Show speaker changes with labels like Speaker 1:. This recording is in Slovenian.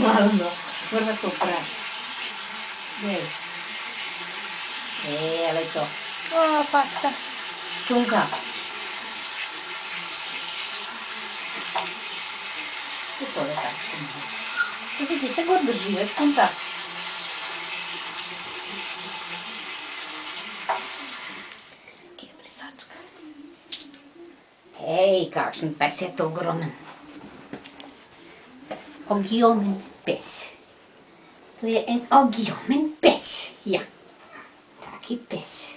Speaker 1: Normalno. Guarda to prav. Dej. Ale to.
Speaker 2: O, pačka.
Speaker 1: Šunka. To so le tačke. To vidi, se gor drži, veš, šunka. Kje je brisačka? Hej, kakšen pes je to ogromen. Ogromen pes. To je en ogromen pes. Ja, taki pes.